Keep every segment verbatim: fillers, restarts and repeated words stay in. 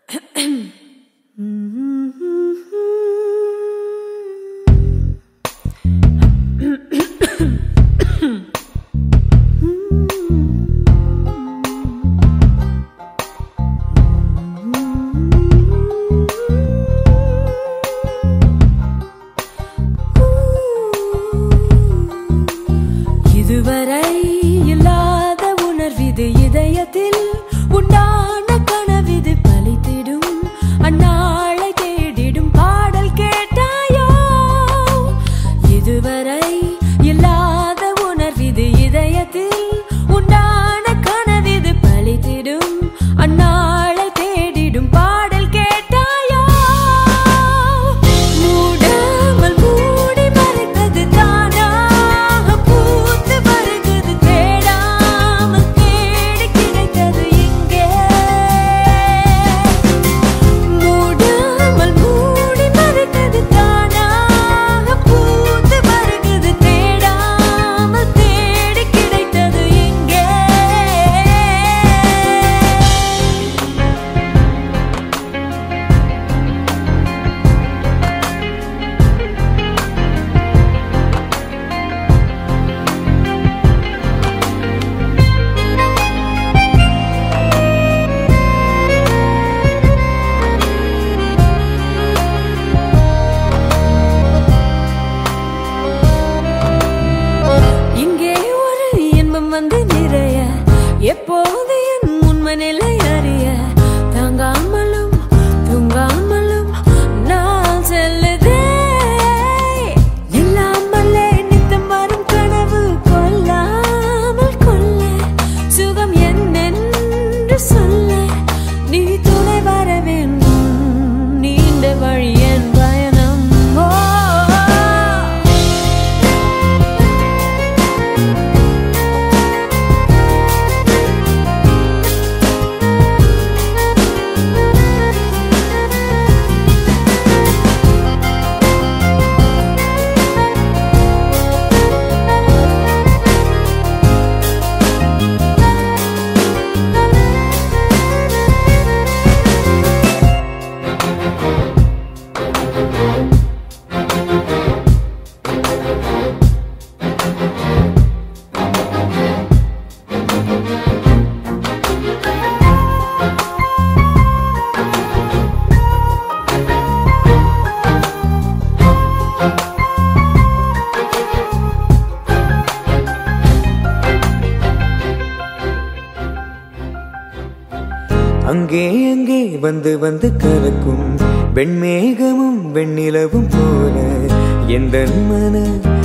அங்கே அங்கே வந்து வந்து கலக்கும் வெண்மேகமும் வெண்ணிலவும் போல எந்த மன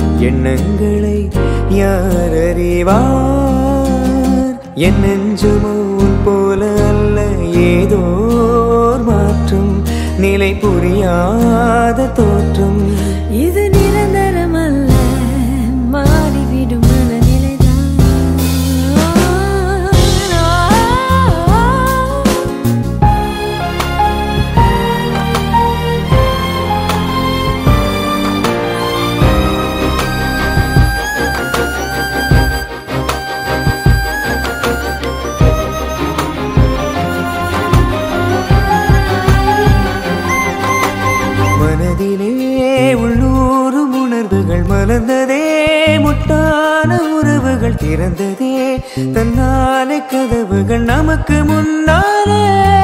எண்ணங்களை யார் அறிவார்? என் நெஞ்சுமோ உன் போல அல்ல, ஏதோ மாற்றம், நிலை புரியாத தோற்றம். இது நிரந்தரம் அல்ல, மாறிவிடும் மனநிலைதான். உள்ளூரும் உணர்வுகள் மலர்ந்ததே, முட்டான உறவுகள் திறந்ததே, தன்னாலே கதவுகள் நமக்கு முன்னாலே.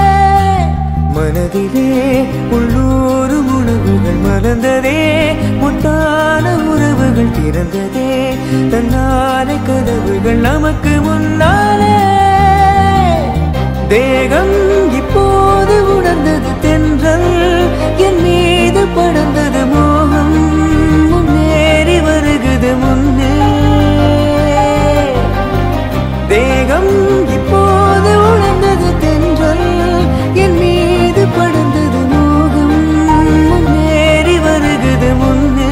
மனதிலே உள்ளூரும் உணர்வுகள் மலர்ந்ததே, முட்டான உறவுகள் திறந்ததே, தன்னாலே கதவுகள் நமக்கு முன்னாலே. தேகம் இப்போது உணர்ந்தது தென்றல், என் மீது படர்ந்தது மோகம், முன்னேறி வருகுது முன்னே. தேகம் இப்போது உணர்ந்தது தென்றல், என் மீது படர்ந்தது மோகம், முன்னேறி வருகுது முன்னே.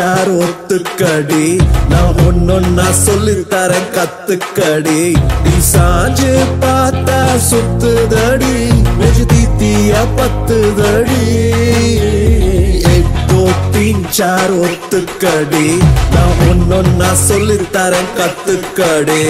சார் ஒத்துக்கடி நான் ஒன்னொன்னா சொல்லித்தரேன் கத்துக்கடி நீ சாஞ்சு பார்த்தா சுத்துதடி நெஞ்சு தீத்தியா பத்துதடி எட்டோ தீன் சார் ஒத்துக்கடி நான் ஒன்னொன்னா சொல்லித்தரேன் கத்துக்கடி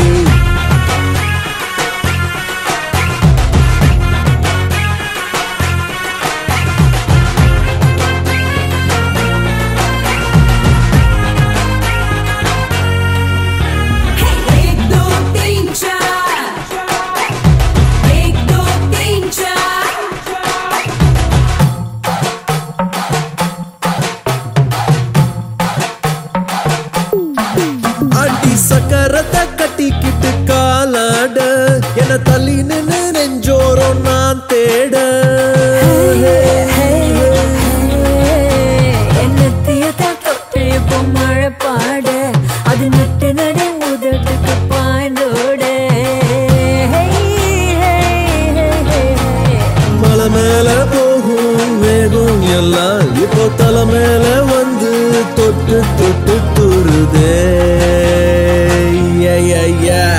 சக்கரத்தை கட்டிக்கிட்டு காலாட என தள்ளி நின்று நெஞ்சோரம் நான் தேட என்ன தீயத்தா தொட்டு இப்போ மழை பாட அது நட்டு நடு முதட்டுக்கு பாய்ந்தோட மலை மேல போகும் வேகம் எல்லாம் இப்போ தலை மேல வந்து தொட்டு தொட்டு துருதே yeah, yeah.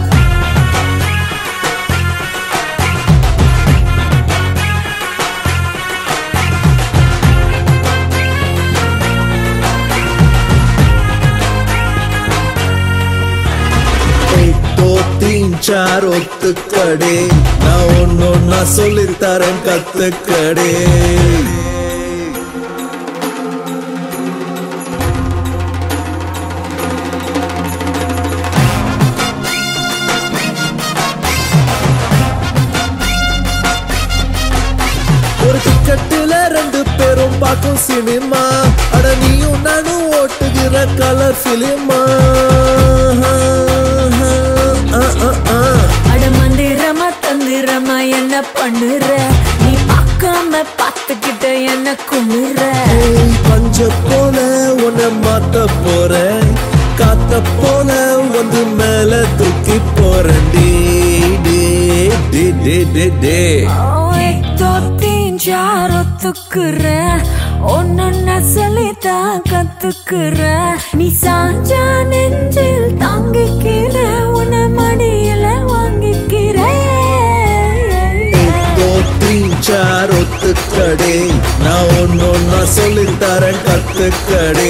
எட்டோ தீன் சார் ஒத்துக்கடே நான் ஒன்னொன்னா சொல்லித்தரேன் கத்துக்கடே டிக்கெட்டுல ரெண்டு பேரும் பார்க்கும் சினிமா அட நீயும் நானும் ஓட்டுகிற கலர் பிலிமா அட மந்திரமா தந்திரமா என்ன பண்ணுற நீ பார்க்காம பார்த்துக்கிட்ட என்ன குமுற பஞ்ச போல உன்னை மாத்த போறேன் காத்த போல வந்து மேல தூக்கி போறேன் டே டே டே டே டே யார் ஒத்துக்குற ஒன்னொன்ன சொல்லித்தான் கத்துக்குற நீ சாஞ்சா நெஞ்சில் தாங்கிக்கிற உன்னை மடியில வாங்கிக்கிற சார் ஒத்துக்கடே நான் ஒன்னொன்னா சொல்லித்தரேன் கத்துக்கடே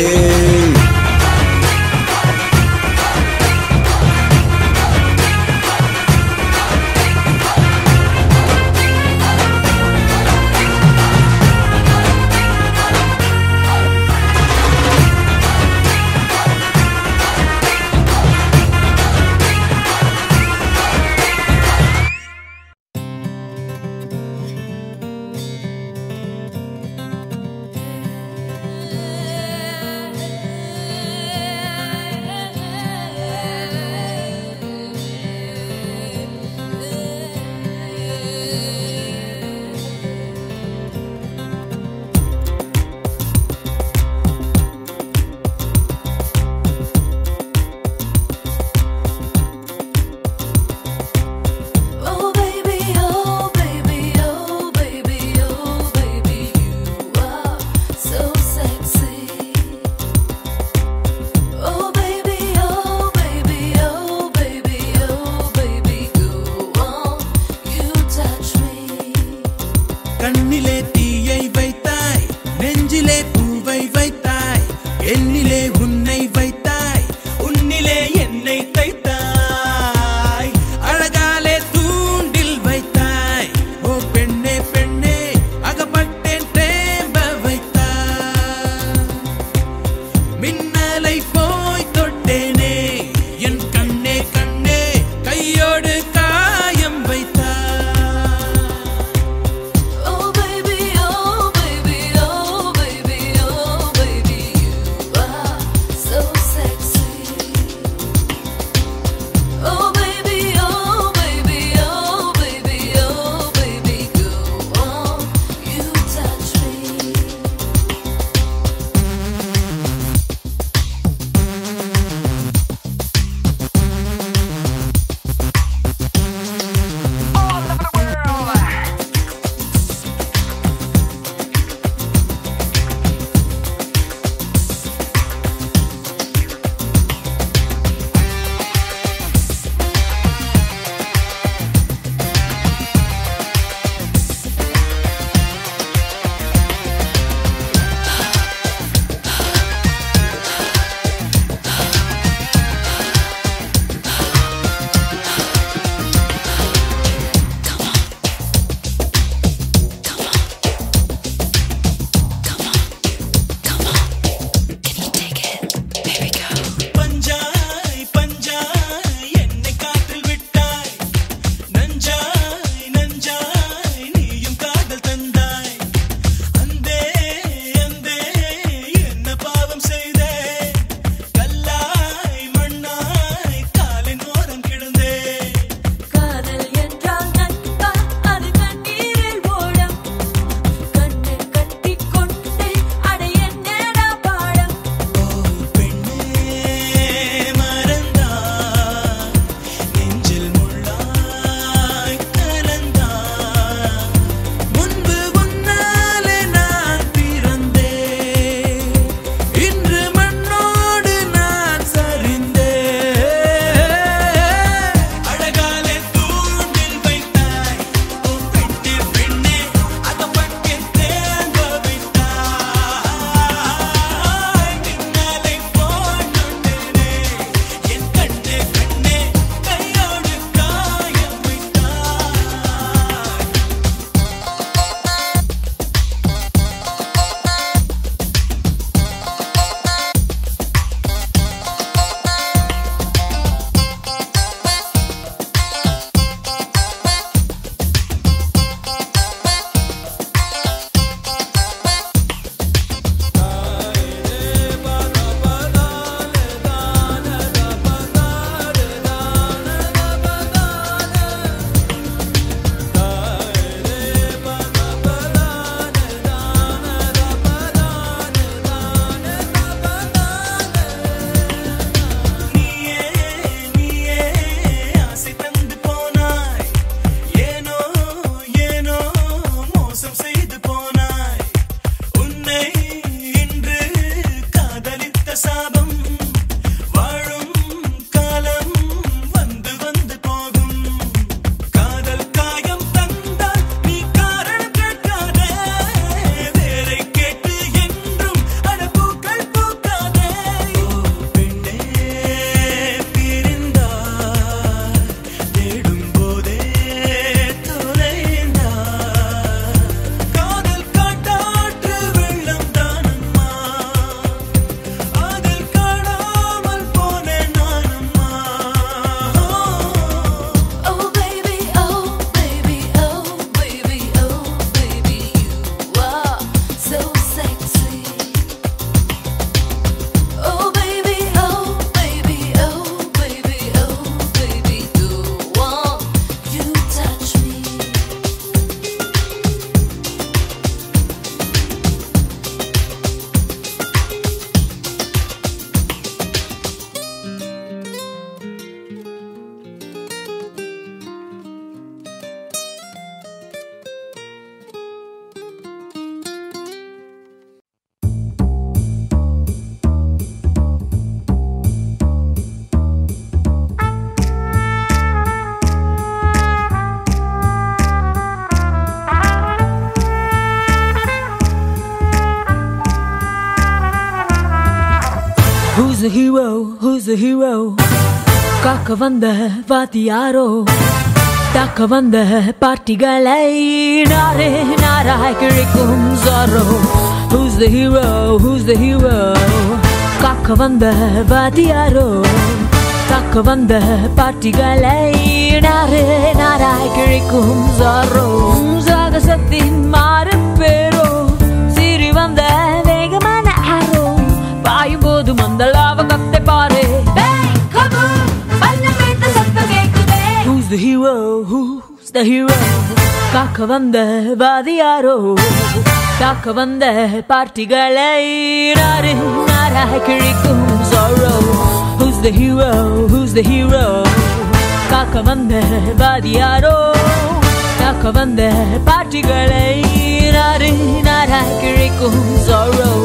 Who's the hero? காக்க வந்த வாத்தியாரோ தாக்க வந்த பார்ட்டிகளை நாரே நாராய் கிழிக்கும் சாரோ. Who's the hero? Who's the hero? காக்க வந்த வாத்தியாரோ தாக்க வந்த பார்ட்டிகளை நாரே நாராய் கிழிக்கும் சாரோ. சாகசத்தின் மாறு பேரோ சீறி வந்த வேகமான ஆரோ பாயும் போது மந்தளாவ கத்தை பாரு. Who's the hero? Who's the hero? காக்க வந்த வாதியாரோ தாக்க வந்த பார்ட்டிகளை நாரு நாராய் கிழிக்கும் sorrow. Who's the hero? Who's the hero? காக்க வந்த வாதியாரோ தாக்க வந்த பார்ட்டிகளை நாரு நாராய் கிழிக்கும் sorrow.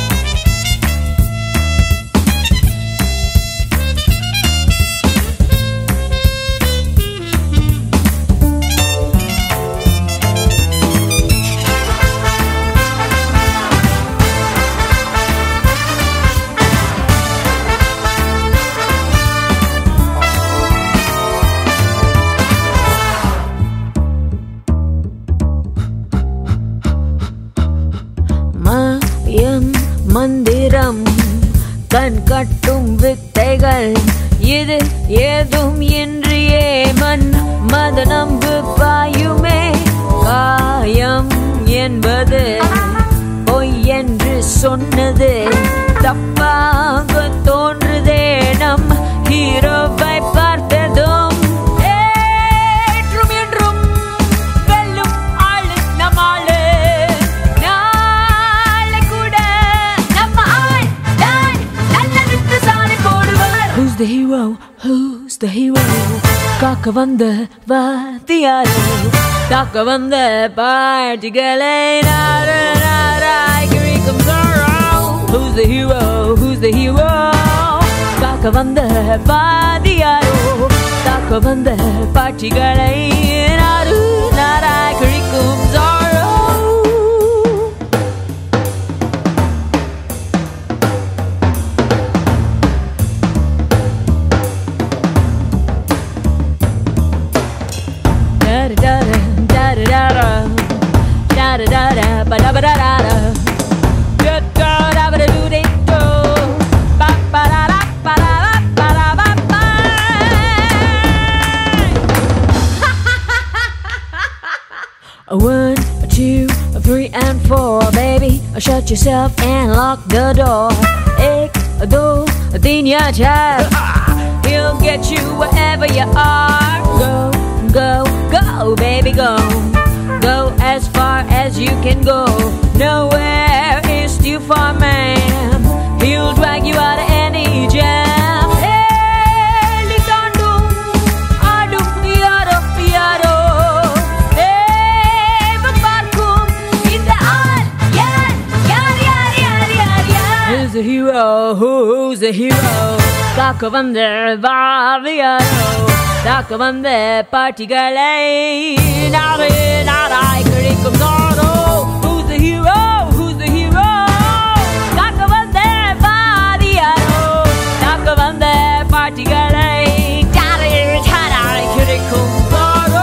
மந்திரம் கண் கட்டும் வித்தைகள் இது ஏதும் இன்றியே மண் மத நம்பு பாயுமே. காயம் என்பது பொய் என்று சொன்னது தப்பாக தோன்றுதே நம் ஹீரோவை பார்த்ததும். Who's the hero? Who's the hero? காக்க வந்த வாத்தியாரோ தாக்க வந்த பார்ட்டிகளை நாரு நாராய் கிழிக்கும் sorrow. Who's the hero? Who's the hero? காக்க வந்த வாத்தியாரோ தாக்க வந்த பார்ட்டிகளை நாரு நாராய் கிழிக்கும் sorrow. One, two, three, and four, baby. Shut yourself and lock the door. Ek, do, din ya child. He'll get you wherever you are. Go, go, go, baby, go. Go as far as you can go. Nowhere is too far, ma'am. He'll drag you out of any jam. Hey, litandum, adum, yaro, yaro. Hey, vaparkum, in the all, yar, yar, yar, yar, yar, yar. Who's the hero? Who's the hero? காக்க வந்த வாதியாரோ தாக்க வந்த பார்ட்டிகளை நாரே நாராய் கிழிக்கும் sorrow. Who's the hero? Who's the hero? காக்க வந்த வாதியாரோ தாக்க வந்த பார்ட்டிகளை நாரே நாராய் கிழிக்கும் sorrow.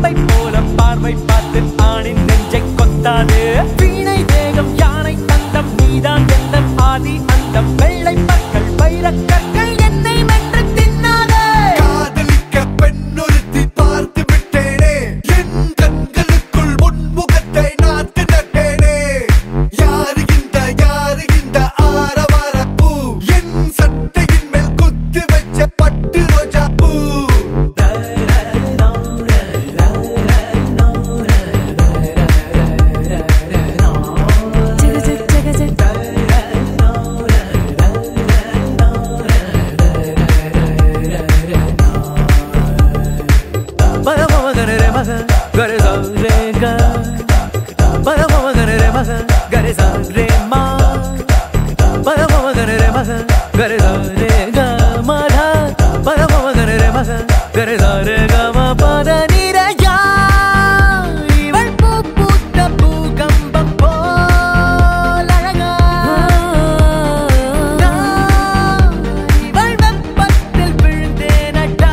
அம்பை போல பார்வை பார்த்து ஆணின் நெஞ்சை கொத்தாது. வீணை வேகம் யானை தந்தம் நீதான் எந்த ஆதி அந்தம். வெள்ளை பற்கள் வைரக்கற்கள் என்னை வென்று தின்னாதே. காதலிக்க பெண்ணொருத்தி பார்த்து விட்டேனே, என் கண்களுக்குள் உன்முகத்தை நாத்து நட்டேனே. யாரு இந்த யாரு இந்த ஆரவார பூ, என் சட்டையின் மேல் குத்து வச்ச பட்டு ரோஜா பூ. Gare sa re ga, para mama gare re ma sa, gare sa re ma, para mama gare re ma sa, gare sa re ga ma dha, para mama gare re ma sa, gare sa re ga ma pa da ni re ya. Ival pu putta pu kambam pola raga, na ival veppathil vizhundena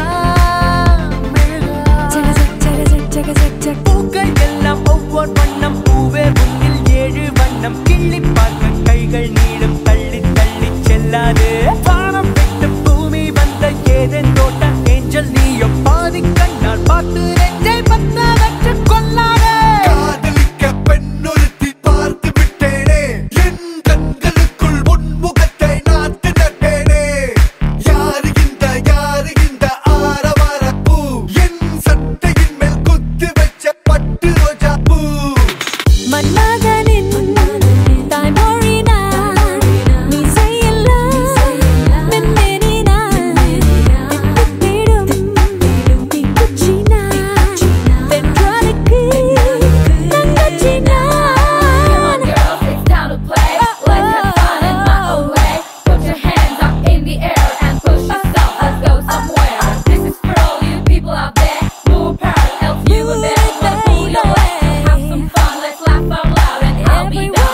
பூக்கள் எல்லாம் ஒவ்வொரு வண்ணம். பூவே முன்னில் ஏழு வண்ணம். கிள்ளி பார்க்க கைகள் நீளும் தள்ளி தள்ளி செல்லாது. வானம் விட்டு பூமி வந்த ஏதேன் தோட்ட ஏஞ்சல் நீயோ. பாதி கண்ணால் பார்த்து நெஞ்சை பத்த வச்சு கொல்லாதே. காதலிக்க பெண்ணொருத்தி பார்த்து விட்டேனே, என் கண்களுக்குள் உன்முகத்தை நாத்து நட்டேனே. யாரு இந்த யாரு இந்த ஆரவார பூ, என் சட்டையின் மேல் குத்து வச்ச பட்டு ரோஜா பூ. மன்மதனின் தாய்மொழி நான், மீசையெல்லாம் மென்மேனி நான், தித்தித்திடும் தீக்குச்சி நான், பெண்களுக்கு தங்கச்சி நான். Girls, it's time to play. Let's have fun in my own way. Put your hands up in the air and push yourself. Let's go somewhere. This is for all you people out there. Move parallel, you and there. Let's pull your legs. Have some fun. Let's laugh out loud and I'll be down.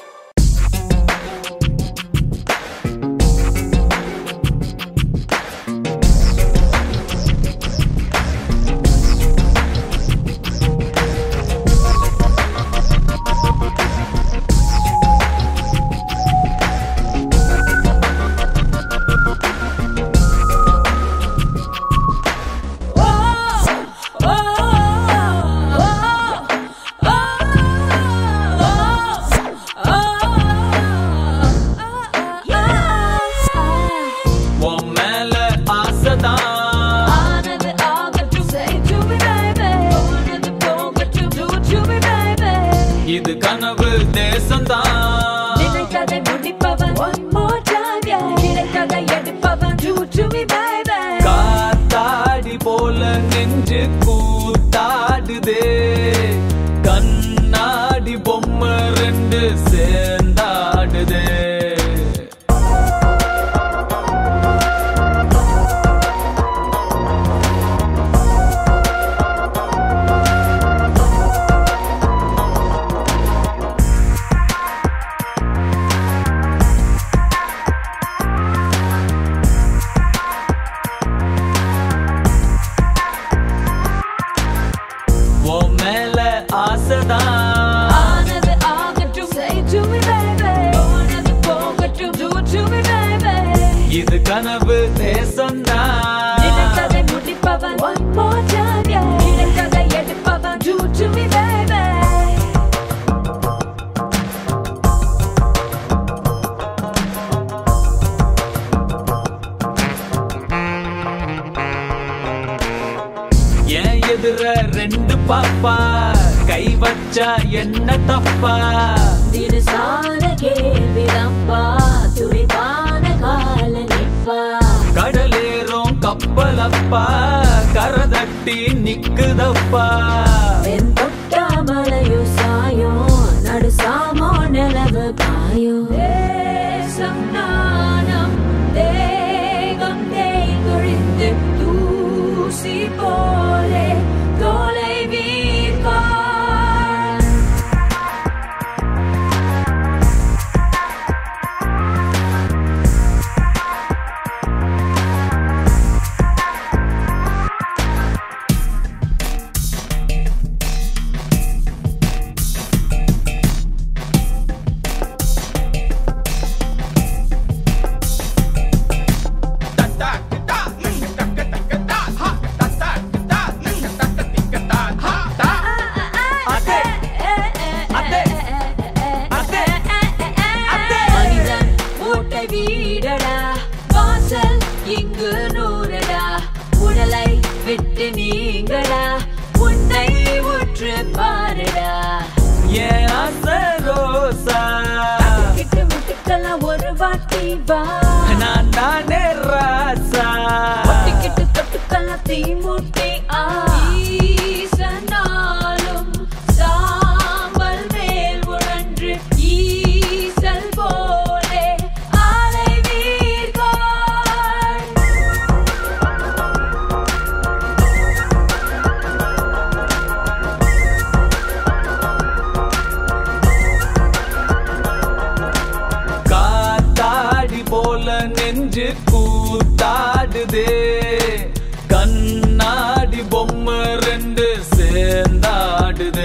உன் மேல ஆசைதான். ஆனது ஆகட்டும், say to me baby. போனது போகட்டும், do to me baby. இது கனவு தேசம்தான். நினைத்ததை முடிப்பவன் one more time, yeah. கிடைத்ததை எடுப்பவன் do to me baby. காத்தாடி போல நெஞ்சு கூத்தாடுதே. கண்ணாடி பொம்மை ரெண்டு சேர்ந்தாடுதே. உன் மேல ஆசைதான். ஆனது ஆகட்டும், say to me baby. போனது போகட்டும், do to me baby. இது கனவு தேசம்தான். நினைத்ததை முடிப்பவன் one more time, yeah. கிடைத்ததை எடுப்பவன் do to me baby. என் எதிர ரெண்டு பாப்பா, கை வச்சா என்ன தப்பா? தினசான கேள்விதப்பா, துடிப்பான கால நிப்பா. கடலேறும் கப்பலப்பா, கரை தட்டி நிக்குதப்பா. வெண் தொட்டா மலையோ சாயோ, நடு சாமோ நிலவு காயோ. தேசம் நாணம் தேகம் தேய்ந்தொழிந்து தூசி போலே தொலைவீர்கான். தீவா நான் தானே ராசா ஒட்டிக்கிட்டு தொட்டுக்கலாம் தீமூட்டி ஈசனாலும் சாம்பல் மேல் உழன்று ஈசல் போலே ஆலை வீர்காய் காத்தாடி போல நெஞ்சு கூத்தாடுதே கண்ணாடி பொம்மை ரெண்டு சேர்ந்தாடுதே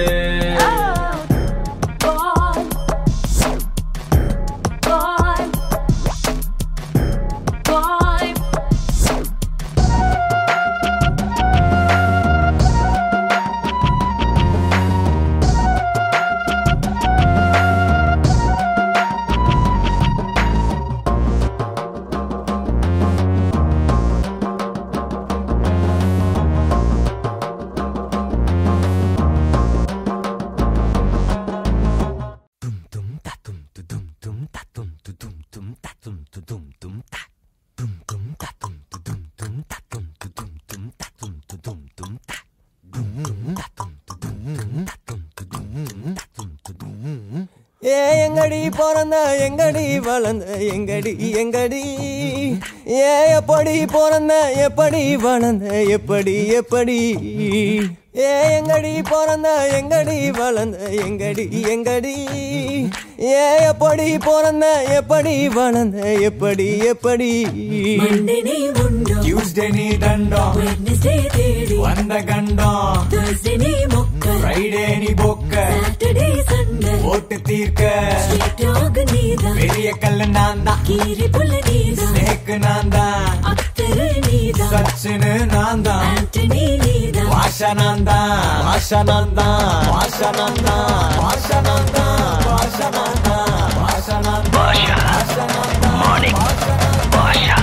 ஏ எங்கடி பிறந்த எங்கடி வளர்ந்த எங்கடி எங்கடி ஏ எப்படி பிறந்த எப்படி வளர்ந்த எப்படி எப்படி ஏ எங்கடி பிறந்த எங்கடி வளர்ந்த எங்கடி எங்கடி ஏ எப்படி பிறந்த எப்படி வளர்ந்த எப்படி எப்படி Monday நீ உண்டோ Tuesday நீ தண்டம் Wednesday தேடி வந்த கண்டம் Thursday நீ மொக்க Friday நீ பொக்க Saturday Sunday ஓட்டு தீர்க்க Street dog நீதான் பெரிய கல்லு நான் தான் கீரி புள்ள நீதான் நேக்கு நான் தான் அத்தரு நீதான் சச்சினு நான் தான் ஆண்டனி நீதான் வாஷா நான் தான் வாஷா நான் தான் வாஷா நான் தான் வாஷா நான் தான் வாஷா நான் தான் வாஷா நான் தான் வாஷா நான் தான் மார்னிங் வாஷா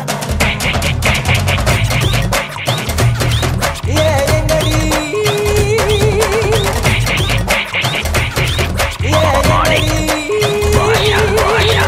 ஏ எங்கடி ஏ எங்கடி வாஷா வாஷா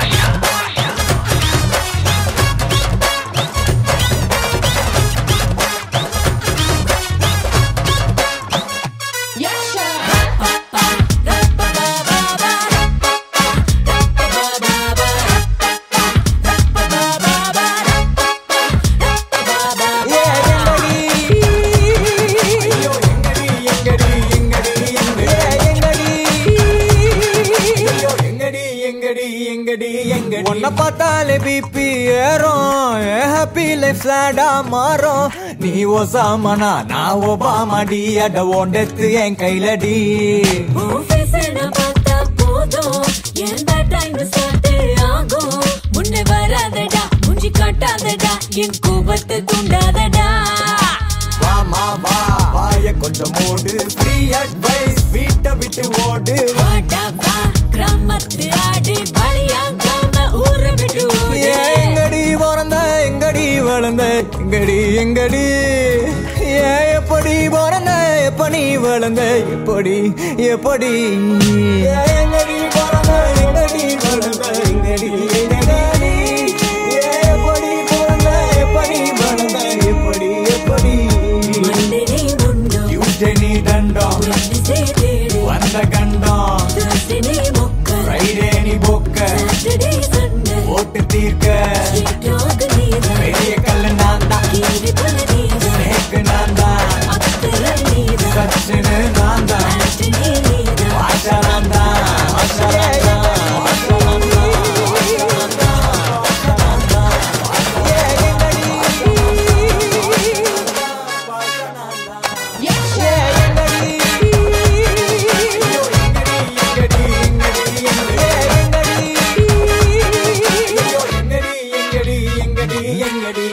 உன்னை பார்த்தாலே பிபி ஏறும் ஹாப்பி லைஃப் ஸ்லாடா மாறும் நீ ஒசாமனா நான் ஒபாமாடி அட ஓண்டெத்து என் கையிலடி உன் face அ நான் பார்த்தா போதும் எந்த time start ஆகும் முன்னே வராதடா மூஞ்சி காட்டாதடா என் கோபத்தை தூண்டாதடா வாமா வா வாய கொஞ்சம் மூடு ஃப்ரீ அட்வைஸ் வீட்டை விட்டு ஓடு வாடா வா கிராமத்து ஆடு பழியாங்காம ஊரை விட்டு ஓடு ஏ எங்கடி பிறந்த எங்கடி வளர்ந்த எங்கடி எங்கடி ஏ எப்படி பிறந்த எப்படி வளர்ந்த எப்படி எப்படி ஏ எங்கடி பிறந்த எங்கடி வளர்ந்த எங்கடி எங்கடி ஏ எப்படி பிறந்த எப்படி வளர்ந்த எப்படி எப்படி Monday நீ உண்டோ Tuesday நீ தண்டம் Wednesday தேடி வந்த கண்டம் Thursday நீ மொக்க Friday நீ பொக்க Saturday Sunday ஓட்டு தீர்க்க Street dog நீதான் பெரிய கல்லு நான் தான் கீரி புள்ள நீதான் நேக்கு நான் தான் அத்தரு நீதான் சச்சினு நான் தான் ஆண்டனி நீதான் வாஷா நான் தான் வாஷா நான் தான் வாஷா நான் தான் வாஷா நான் தான் வாஷா நான் தான் ஏ எங்கடி வாஷா நான் தான் ஏ எங்கடி ஐயோ எங்கடி எங்கடி எங்கடி ஏ எங்கடி ஐயோ எங்கடி எங்கடி எங்கடி எங்கடி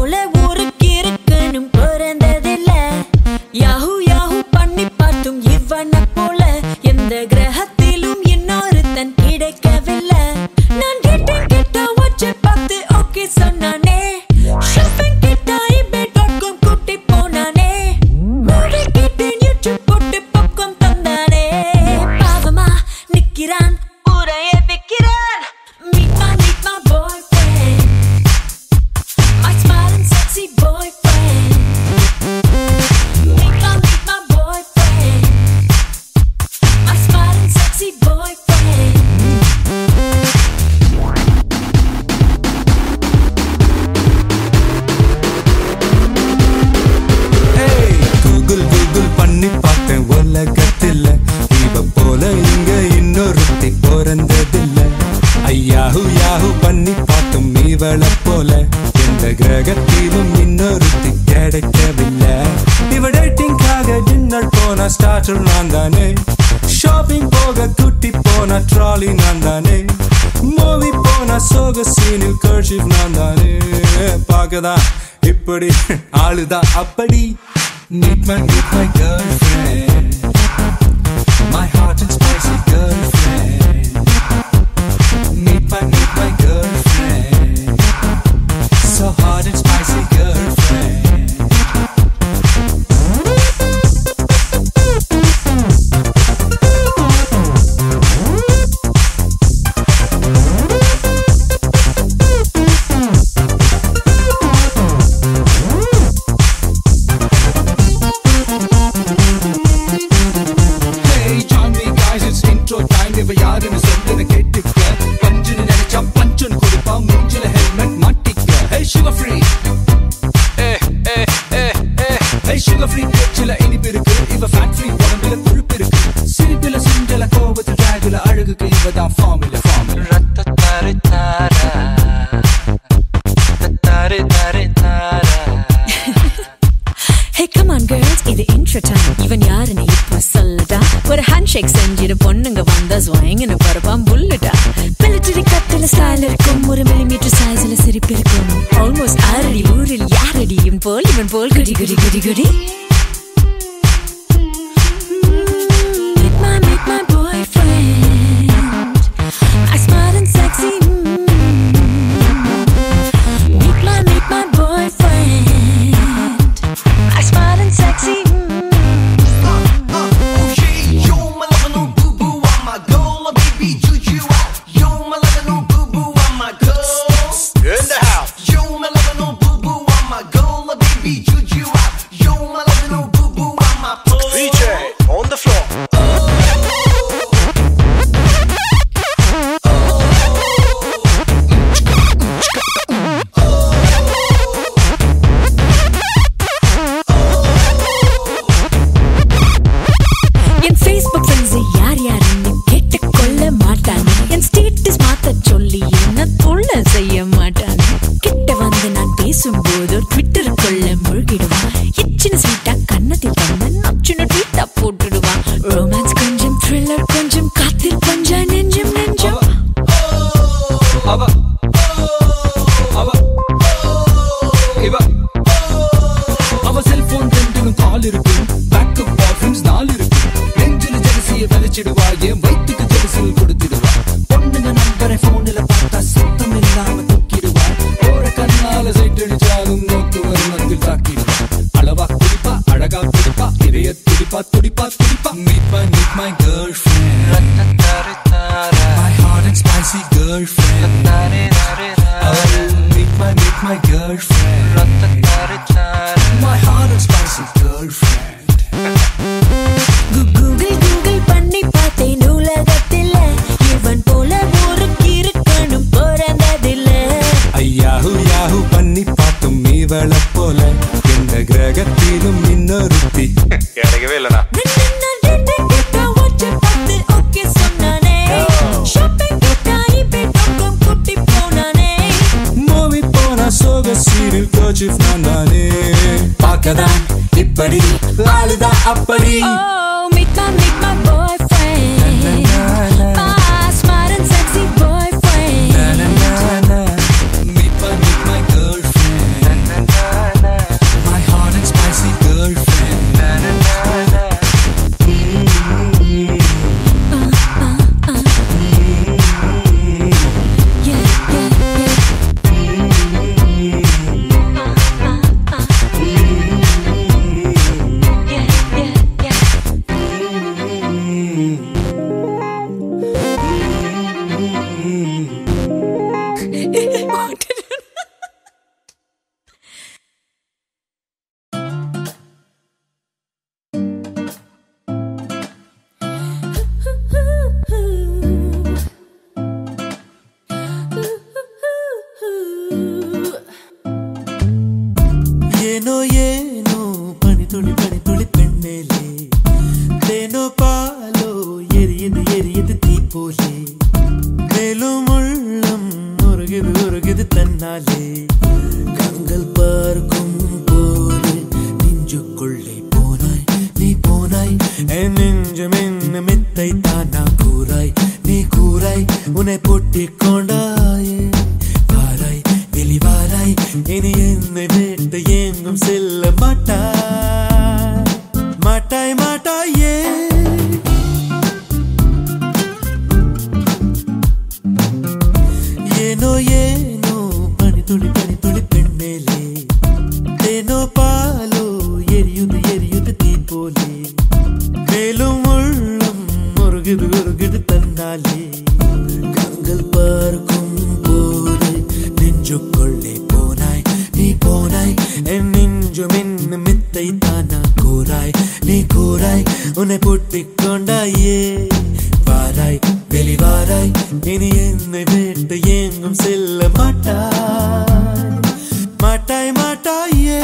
போல ஊருக்கு இருக்கணும் பிறந்ததில்ல. யாஹூ யாஹூ பண்ணி பார்த்தும் இவனை போல எந்த கிரகத்திலும் இன்னொருத்தன் கிடைக்கவில்லை. நான் டேட்டிங் கிட்ட வச்சு பார்த்து ஓகே சொன்னானே. ஷாப்பிங் கிட்ட இபே டாட் காம் கூட்டி போனானே. மூவி கிட்ட யூடியூப் போட்டு பக்கம் தந்தானே. பாவமா நிக்கிறான் ஊரையே விக்கிறான். Meet my, meet my boyfriend, my smiling sexy boyfriend. Meet my, meet my boyfriend, my smiling sexy boyfriend. Hey, Google Google பண்ணி பார்த்தேன் உலகத்தில் இவ போல இங்க இன்னொருத்தி பிறந்ததில்ல. ஐயாஹூ யாஹூ பண்ணி பார்த்தும் இவளை போல எந்த கிரகத்திலும் இன்னொருத்தி கிடைக்கவில்லை. இவ டேட்டிங்காக டின்னர் போன ஸ்டார்டர் நான் தானே. ஷாப்பிங் போக குட்டி போன ட்ராலி நான் தானே. மூவி போன சோக சீனில் கர்ஷிப் நான் தானே. பார்க்கதான் இப்படி ஆளுதான் அப்படி. Meet my, meet my girlfriend, my hot and spicy girlfriend. Meet my, meet my girlfriend, so hot and spicy girlfriend. Hey, join me guys, it's intro time. இவ யாருன்னு சொல்லுன்னு கேட்டுக்க. பஞ்சுன்னு நினைச்சா பஞ்சுன்னு கொடுப்பா. மூஞ்சில ஹெல்மெட் மாட்டிக்க. Hey, sugar free. Eh, eh, eh, eh. Hey, sugar free பேச்சுல இனிப்பு இருக்கு. இவ fat free உடம்புல கொழுப்பு இருக்கு. சிரிப்புல சிண்டல கோபத்துல டிராகுல அழகுக்கு இவதான் formula formula. ரத்தத்தாரி தாரா தாரி தாரி தாரா. Hey come on girls, இது intro time. இவன் யாருன்னு இப்ப சொல்லடா. ஒரு ஹேண்ட்ஷேக் செஞ்சிரு பொண்ணுங்க வந்தா ஸ்வாயிங்னு பரப்பாம் புல்லடா. மிலிட்டரி கட்டில ஸ்டைல் இருக்கும். ஒரு மில்லிமீட்டர் சைஸ்ல சிரிப்பு இருக்கும். ஆல்மோஸ்ட் ஆறடி ஊரில் யாரடி இவன் போல் இவன் போல் குடி குடி குடி குடி. Meet my, meet my boyfriend, my smiling sexy. Meet my, meet my boyfriend, my smiling sexy. In the house. Yo, my lover, no boo boo, I'm my girl, baby, juju out. Yo, my lover, no boo boo, I'm my pole. D J on the floor. N Facebook friends யார் யாருன்னு கேட்டுக்கொள்ள மாட்டாங்க. என் status மாத்த சொல்லி என்ன தொல்லை செய்ய மாட்டாங்க. கிட்ட வந்து நான் பேசும்போது ட்விட்டருக்குள்ள முழுகிடுவான். எச்சின ஸ்வீட்டா கன்னத்தில் தந்த நச்சுன ட்வீட்டா போட்டுடுவான். ரொமான்ஸ் கொஞ்சம் த்ரில்லர் கொஞ்சம் காத்தில் கொஞ்சம் நெஞ்சம் நெஞ்சம். அவ அவ இவ அவ செல்போன் ரெண்டிலும் கால் இருக்கு. பேக்கப் பாய்ஃப்ரெண்ட்ஸ் நாலு இருக்கு. நெஞ்சில ஜெலசிய விளைச்சிடுவா. என் வயிற்றுக்கு ஜெலசில் கொடுத்துடுவா. பொண்ணுங்க நம்பரை போன்ல பார்த்தா சத்தம் இல்லாம தூக்கிடுவா. ஓர கண்ணால சைட்டடிச்சாலும் நோக்கு வருமத்தில் தாக்கிடுவா. அளவா குடிப்பா அழகா குடிப்பா. இதய துடிப்பா துடிப்பா துடிப்பா. Meet my, meet my girlfriend, my hot and spicy girlfriend. Oh, meet my, meet my girlfriend, my hot and spicy girlfriend. Google Google பண்ணி பார்த்தேன் உலகத்தில் இவன் போல ஊருக்கு இருக்கணும் பிறந்ததில்ல. ஐயாஹூ யாஹூ பண்ணி பார்த்தும் இவளை போல எந்த கிரகத்திலும் இன்னொருத்தி கிடைக்கவே இல்லனா. நான் டேட்டிங் கிட்ட வச்சு பார்த்து ஓகே சொன்னானே. ஷாப்பிங் கிட்ட இபே டாட் காம் கூட்டி போனானே. மூவி போன சோக சீனில் கர்ஷிப் நான் தானே. பார்க்கதான் இப்படி ஆளுதான் அப்படி. Oh, meet my, meet my boyfriend, my smart and sexy boyfriend. Meet my, meet my girlfriend, ஏனோ ஏனோ பனி துளி பனி துளி பெண்மேலே தேனோ பாலோ எரியுது எரியுது தீ போலே மேலும் உள்ளம் உருகுது உருகுது தன்னாலே கண்கள் பார்க்கும் போது நெஞ்சுக்குள்ளே போனாய் நீ போனாய் என் நெஞ்சம் என்ன மெத்தை தானா கூறாய் நீ கூறாய் உன்னை பொட்டிக் கொண்டாயே வாராய் வெளிவாராய் இனி என்னை விட்டு எங்கும் செல்ல மாட்டாய் மாட்டாய் மாட்டாயே ஏனோ ஏனோ பனி துளி பனி துளி பெண்மேலே தேனோ பாலோ எரியுது எரியுது தீ போலே மேலும் உள்ளம் முருகுது உருகுது தன்னாலே கண்கள் பார்க்கும் போது நெஞ்சுக்குள்ளே போனாய் நீ போனாய் என் நெஞ்சும் என்ன மித்தை தானா கூறாய் நீ கூறாய் உன்னை பொட்டிக் கொண்டாயே வாராய் வெளிவாராய் இனி என்னை விட்டு எங்கும் செல்ல மாட்டாய் மாட்டாய் மாட்டாயே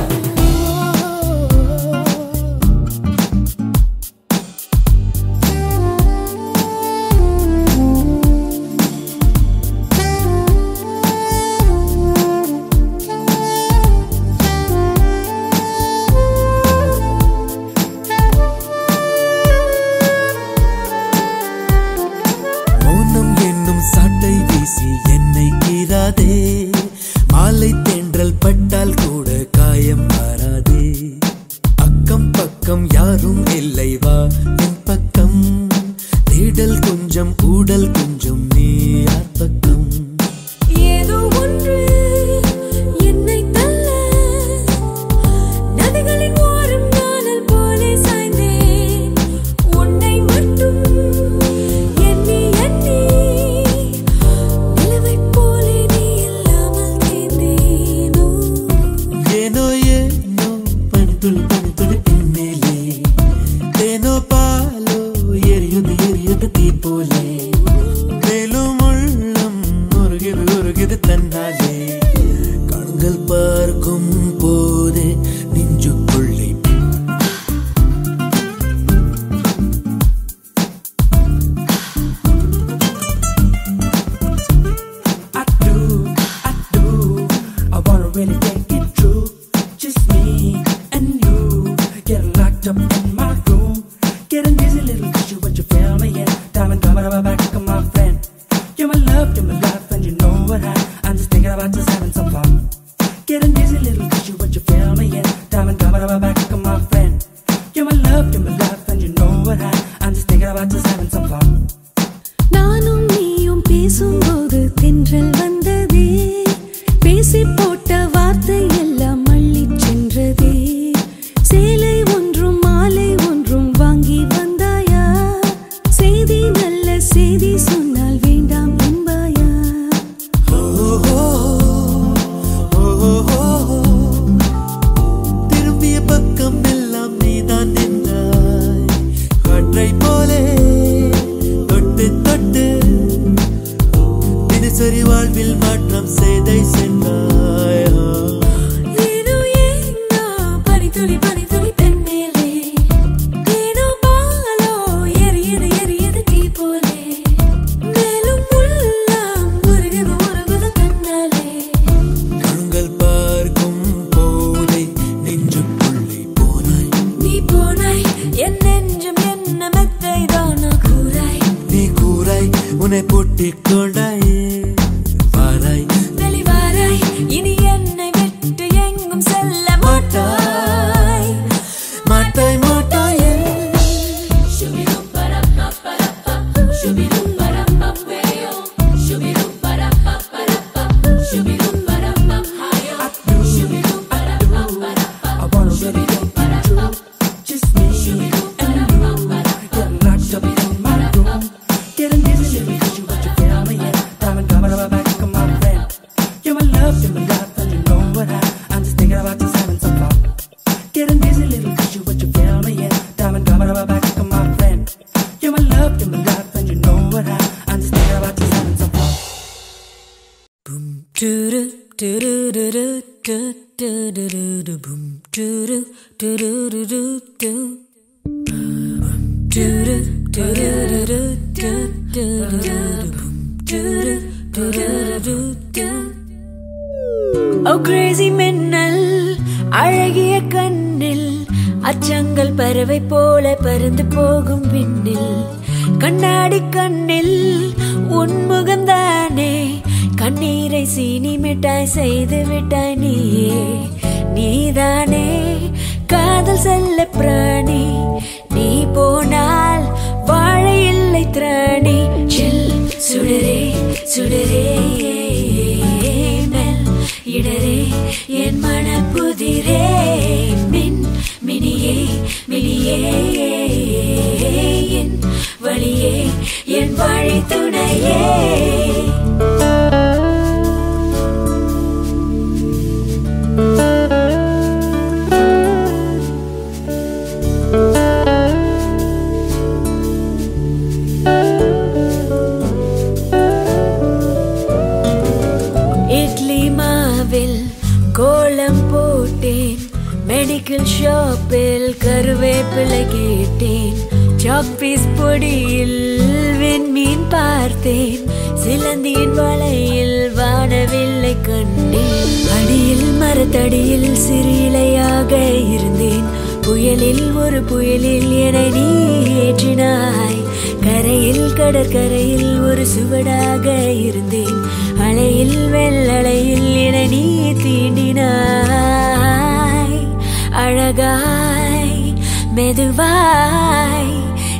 சாட்டை வீசி என்னை கீறாதே மாலை தென்றல் பட்டால் கூட காயம் மாறாதே அக்கம் பக்கம் யாரும் இல்லை வா என் பக்கம் தேடல் கொஞ்சம் ஊடல் கொஞ்சம் நீ யார் பக்கம் ஏதோ ஒன்று என்னை தள்ள நதிகளின் ஓரம் நானல் போலே சாய்ந்தேன் உன்னை மட்டும் எண்ணி எண்ணி ஏனோ ஏனோ பனி துளி பனி துளி பெண்மேலே தேனோ பாலோ எரியுது எரியுது தீ போலே மேலும் உள்ளம் உருகுது உருகுது தன்னாலே கண்கள் பார்க்கும் போதே நெஞ்சுக்குள்ளே I do, I do, I wanna really take it true. Just me and you, getting locked up in my room, getting dizzy, little cause you what you feel me in. Diamond coming on my back, come my friend. You're my love, you're my life, and you know what I. I'm just thinking about just having some fun. Getting dizzy, little cause you what you feel me in. Diamond coming on my back, come my friend. You're my love, you're my life, and you know what I. I'm just thinking about just having some fun. நானும் நீயும் பேசும்போது தென்றல் வந்ததே பேசி போட்ட வார்த்தை எல்லாம் மள்ளிச் சென்றதே சேலை ஒன்றும் மாலை ஒன்றும் வாங்கி வந்தாயா செய்தி நல்ல செய்தி சொன்னால் வேண்டாம் என்பாயா திரும்பிய பக்கம் எல்லாம் நீதான் நின்றாய் காற்றை போலே தொட்டு தொட்டு தினசரி வாழ்வில் மாற்றம் செய்தை சென்றாய் ஏனோ ஏனோ பனி துளி பனி துளி பெண்மேலே ஏனோ பாலோ எரியுது எரியுது தீ போலே மேலும் உள்ளம் உருகுது உருகுது தன்னாலே கண்கள் பார்க்கும் போதே நெஞ்சுக்குள்ளே போனாய் நீ போனாய் என் நெஞ்சம் என்ன மெத்தை தானா கூறாய் நீ கூறாய் உன்னை பொட்டிக் கொண்டாயே வாராய் வெளிவாராய் இனி என்னை விட்டு எங்கும் செல்ல மாட்டாய் Oh crazy மின்னல் அழகிய கண்ணில் அச்சங்கள் பறவை போல பறந்து போகும் விண்ணில் கண்ணாடி கண்ணில் உன்முகம்தானே கண்ணீரை சீனி மிட்டாய் செய்து விட்டாய் நீயே நீதானே காதல் செல்ல பிராணி நீ போனால் வாழ இல்லை திராணி சில் சுடரே சுடரே மெல் இடரே என் மனப்புதிரே மின் மினியே மினியே என் வழியே என் வழி துணையே கோலம் போட்டேன் மெடிக்கல் ஷாப்பில் கருவேப்பிலை கேட்டேன் சாக் பீஸ் பொடியில் விண்மீன் பார்த்தேன் சிலந்தியின் வலையில் வானவில்லை கண்டேன் அடியில் மரத்தடியில் சிறு இலையாக இருந்தேன் புயலில் ஒரு புயலில் என நீ ஏற்றினாய் கரையில் கடற்கரையில் ஒரு சுவடாக இருந்தேன் அலையில் வெள்ளலையில் என நீ தீண்டினாய் அழகாய் மெதுவாய்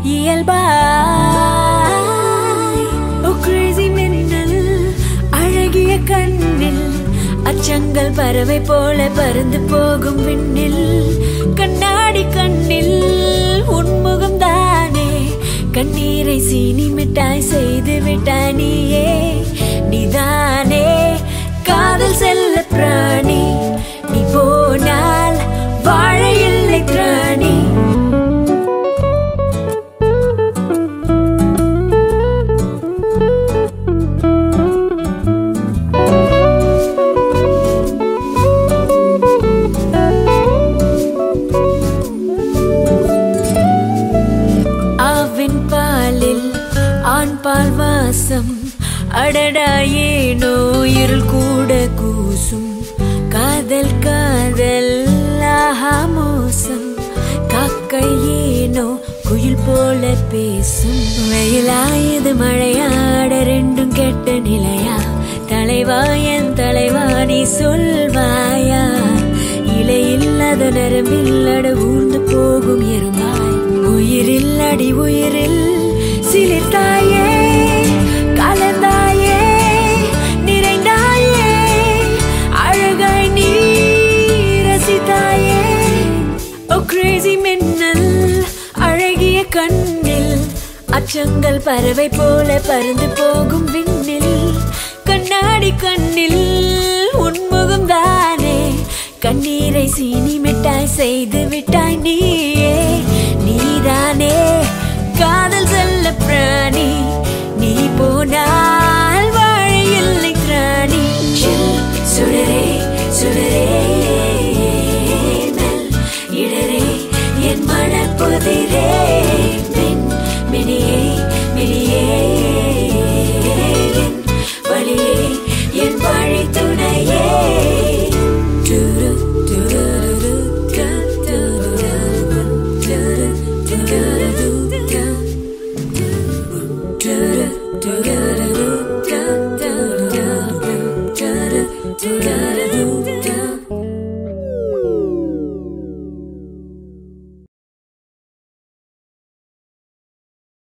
இயல்பாய் ஓ கிரேசி மின்னல் அழகிய கண்ணில் அச்சங்கள் பறவை போல பறந்து போகும் விண்ணில் கண்ணாடி கண்ணில் உன்முகம் தானே கண்ணீரை சீனி மிட்டாய் செய்து விட்டாய் நீயே நீதானே காதல் செல்ல பிராணி நீ போனால் வாழ இல்லை திராணி ஆவின் பாலில் ஆண் பால் வாசம் அடடா ஏனோ இருள் கூட கூசும் காதல் காதல் ஆஹா மோசம் காக்கை ஏனோ குயில் போல பேசும் வெயிலாயது மழையாட ரெண்டும் கெட்ட நிலையா தலைவா என் தலைவா நீ சொல்வாயா இலையில்லாத நரம்பில் அட ஊர்ந்து போகும் எருமாய் உயிரில் அடி உயிரில் சிலிர்த்தாயே கலந்தாயே நிறைந்தாயே அழகாய் நீ ரசித்தாயே ஓ கிரேசி மின்னல் அழகிய கண்ணில் அச்சங்கள் பறவை போல பறந்து போகும் விண்ணில் கண்ணாடி கண்ணில் உன்முகம் தானே கண்ணீரை சீனி மிட்டாய் செய்து விட்டாய் நீயே நீதானே காதல் செல்ல பிராணி நீ போனால் வாழ இல்லை திராணி சுடரே சுடரே மெல் இடரே என் மனப்புதிரே மின் மினியே மினியே என் வழியே என் வழி துணையே டுரு டுரு together